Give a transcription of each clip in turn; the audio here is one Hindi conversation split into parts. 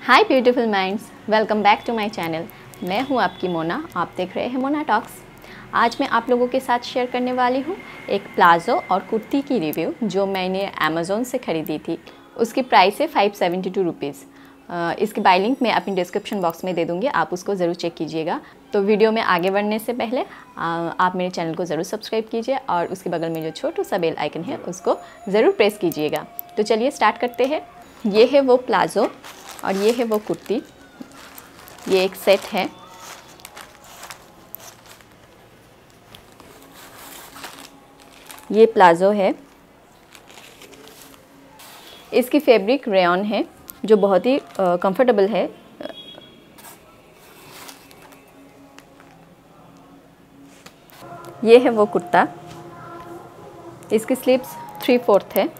Hi beautiful minds, welcome back to my channel. मैं हूं आपकी मोना, आप देख रहे हैं मोना टॉक्स। आज मैं आप लोगों के साथ शेयर करने वाली हूं एक प्लाज़ो और कुर्ती की रिव्यू जो मैंने अमेज़ोन से ख़रीदी थी। उसकी प्राइस है 572 रुपीज़। इसकी बाय लिंक मैं अपनी डिस्क्रिप्शन बॉक्स में दे दूँगी, आप उसको ज़रूर चेक कीजिएगा। तो वीडियो में आगे बढ़ने से पहले आप मेरे चैनल को ज़रूर सब्सक्राइब कीजिए और उसके बगल में जो छोटा सा बेल आइकन है उसको ज़रूर प्रेस कीजिएगा। तो चलिए स्टार्ट करते हैं। ये है वो प्लाज़ो और ये है वो कुर्ती। ये एक सेट है। ये प्लाज़ो है। इसकी फैब्रिक रेयॉन है जो बहुत ही कंफर्टेबल है। ये है वो कुर्ता। इसकी स्लीव्स 3/4 है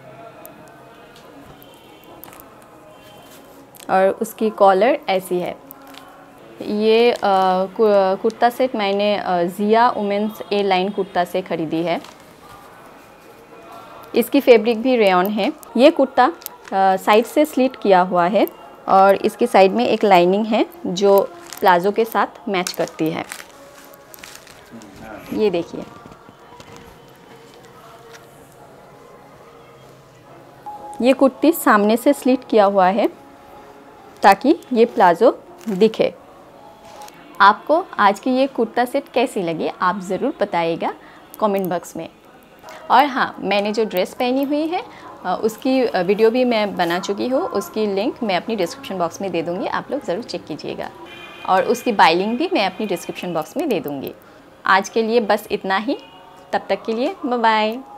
और उसकी कॉलर ऐसी है। ये कुर्ता सेट मैंने Zia women's A line kurta से ख़रीदी है। इसकी फैब्रिक भी रेयॉन है। ये कुर्ता साइड से स्लिट किया हुआ है और इसकी साइड में एक लाइनिंग है जो प्लाज़ो के साथ मैच करती है। ये देखिए, ये कुर्ती सामने से स्लिट किया हुआ है ताकि ये प्लाज़ो दिखे। आपको आज की ये कुर्ता सेट कैसी लगी आप ज़रूर बताइएगा कमेंट बॉक्स में। और हाँ, मैंने जो ड्रेस पहनी हुई है उसकी वीडियो भी मैं बना चुकी हूँ। उसकी लिंक मैं अपनी डिस्क्रिप्शन बॉक्स में दे दूँगी, आप लोग ज़रूर चेक कीजिएगा। और उसकी बाय लिंक भी मैं अपनी डिस्क्रिप्शन बॉक्स में दे दूँगी। आज के लिए बस इतना ही। तब तक के लिए बाय बाय।